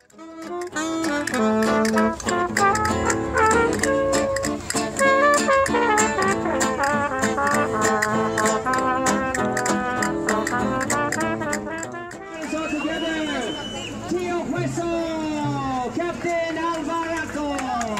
Captain Alvarado.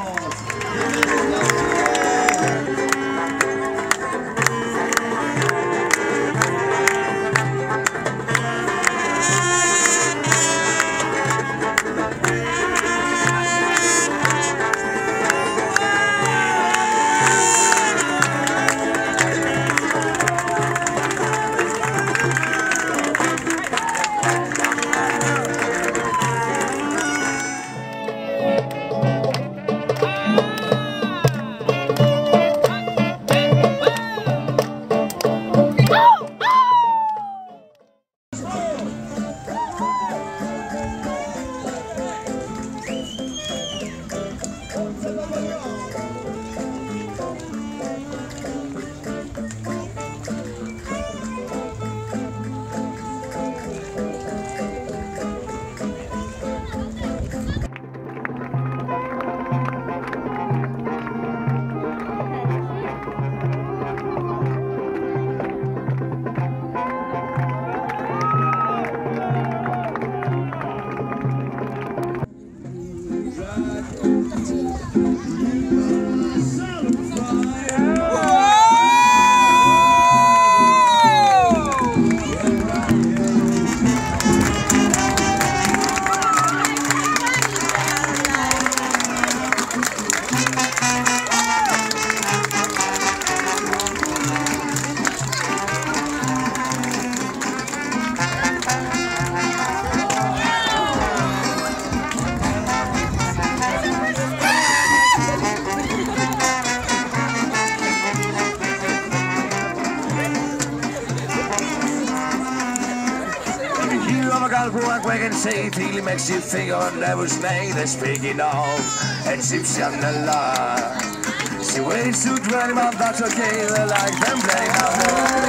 Wagon say till he makes you think on levels made and speaking of Egyptian Allah. She waits to dwell about that's okay, like them playing out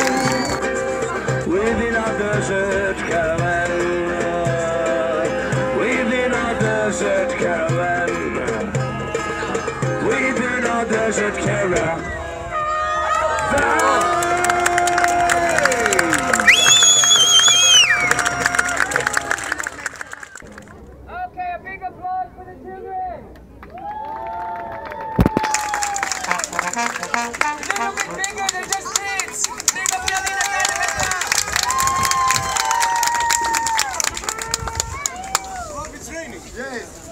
within a desert caravan. Within a desert caravan. Within a desert caravan. Yes.